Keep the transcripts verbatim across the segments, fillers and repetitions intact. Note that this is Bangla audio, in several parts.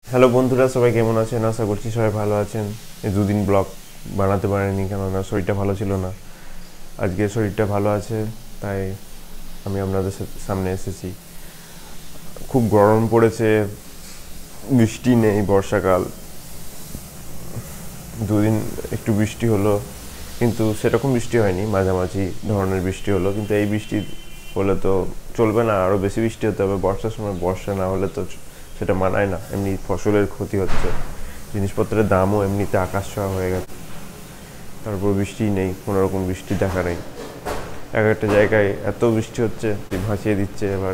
হ্যালো বন্ধুরা, সবাই কেমন আছেন? আশা করছি সবাই ভালো আছেন। এই দুদিন ব্লগ বানাতে পারিনি, কেননা শরীরটা ভালো ছিল না। আজকে শরীরটা ভালো আছে, তাই আমি আপনাদের সামনে এসেছি। খুব গরম পড়েছে, বৃষ্টি নেই, বর্ষাকাল। দুদিন একটু বৃষ্টি হলো, কিন্তু সেরকম বৃষ্টি হয়নি, মাঝামাঝি ধরনের বৃষ্টি হলো। কিন্তু এই বৃষ্টি হলে তো চলবে না, আরও বেশি বৃষ্টি হতে হবে। বর্ষার সময় বর্ষা না হলে তো সেটা মানায় না। এমনি ফসলের ক্ষতি হচ্ছে, জিনিসপত্রের দামও এমনিতে আকাশ ছোঁয়া হয়ে গেছে, তারপর বৃষ্টি নেই, কোনো রকম বৃষ্টি দেখা নেই। এক একটা জায়গায় এত বৃষ্টি হচ্ছে, ভাসিয়ে দিচ্ছে। এবার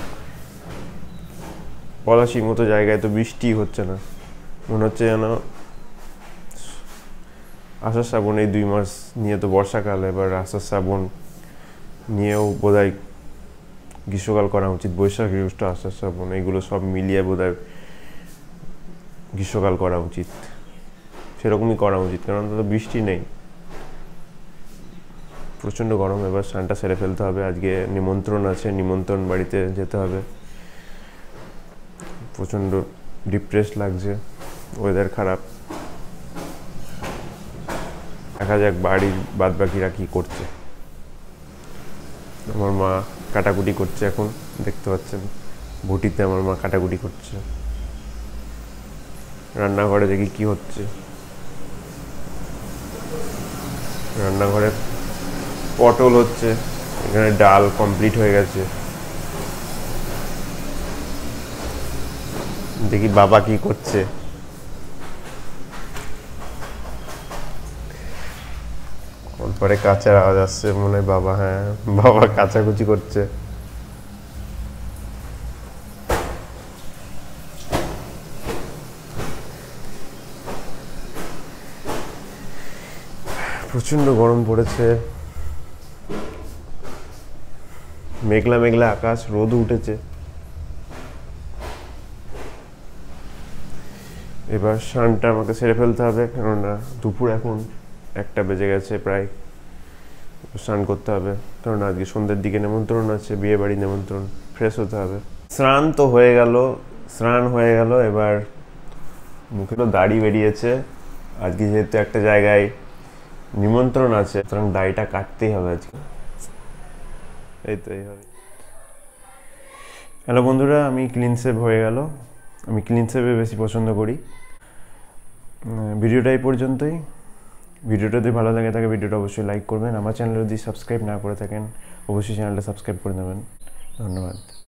পলাশির মতো জায়গায় তো বৃষ্টি হচ্ছে না, মনে হচ্ছে যেন আষাঢ় শ্রাবণ এই দুই মাস নিয়ে তো বর্ষাকাল, এবার আষাঢ় শ্রাবণ নিয়েও বোধহয় গ্রীষ্মকাল করা উচিত। বৈশাখ জ্যৈষ্ঠ আষাঢ় শ্রাবণ এইগুলো সব মিলিয়ে বোধহয় গ্রীষ্মকাল করা উচিত, সেরকমই করা উচিত, কারণ তো বৃষ্টি নেই, প্রচণ্ড গরম। এবার স্নানটা সেরে ফেলতে হবে, আজকে নিমন্ত্রণ আছে, নিমন্ত্রণ বাড়িতে যেতে হবে। প্রচণ্ড ডিপ্রেস লাগছে, ওয়েদার খারাপ। দেখা যাক বাড়ির বাদ বাকিরা কী করছে। আমার মা কাটাকুটি করছে, এখন দেখতে পাচ্ছেন বটিতে আমার মা কাটাকুটি করছে। রান্নাঘরে দেখি কি হচ্ছে। রান্নাঘরে পটল হচ্ছে, এখানে ডাল কমপ্লিট হয়ে গেছে। দেখি বাবা কি করছে। পরে কাঁচার আওয়াজ আসছে, মনে হয় বাবা, হ্যাঁ বাবা কাচাকুচি করছে। প্রচন্ড গরম পড়েছে, মেঘলা মেঘলা আকাশ, রোদ উঠেছে। এবার স্নানটা আমাকে সেরে ফেলতে হবে, কেননা দুপুর এখন একটা বেজে গেছে প্রায়। স্নান করতে হবে, কারণ আজকে সন্ধ্যের দিকে নেমন্ত্রণ আছে, বিয়ে বাড়ি নেমন্ত্রণ। ফ্রেশ হতে হবে। স্নান তো হয়ে গেল, স্নান হয়ে গেল। এবার মুখে তো দাড়ি বেরিয়েছে, আজকে যেহেতু একটা জায়গায় নিমন্ত্রণ আছে, সুতরাং দাড়িটা কাটতেই হবে আজকে। এই তো এই হবে। হ্যালো বন্ধুরা, আমি ক্লিন শেভ হয়ে গেল। আমি ক্লিন শেভে বেশি পছন্দ করি। ভিডিওটা এই পর্যন্তই। ভিডিওটা যদি ভালো লাগে থাকে ভিডিওটা অবশ্যই লাইক করবেন। আমার চ্যানেলে যদি সাবস্ক্রাইব না করে থাকেন অবশ্যই চ্যানেলটা সাবস্ক্রাইব করে নেবেন। ধন্যবাদ।